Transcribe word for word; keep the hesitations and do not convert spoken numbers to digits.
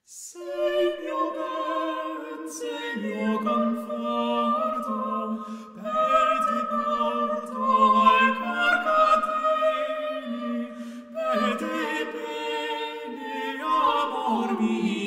Segno ben, segno conforto, per ti porto al cor cateni, per ti bene, amor mio.